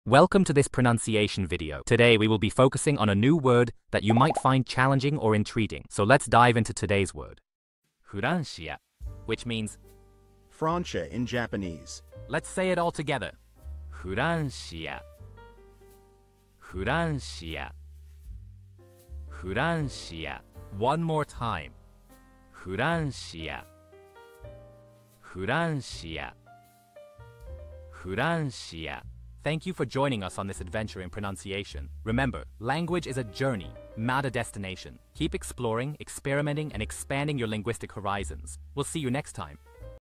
Welcome to this pronunciation video. Today we will be focusing on a new word that you might find challenging or intriguing. So let's dive into today's word. Furanshia, which means Francia in Japanese. Let's say it all together. Francia. Francia. Francia. One more time. Francia. Francia. Francia. Thank you for joining us on this adventure in pronunciation. Remember, language is a journey, not a destination. Keep exploring, experimenting, and expanding your linguistic horizons. We'll see you next time.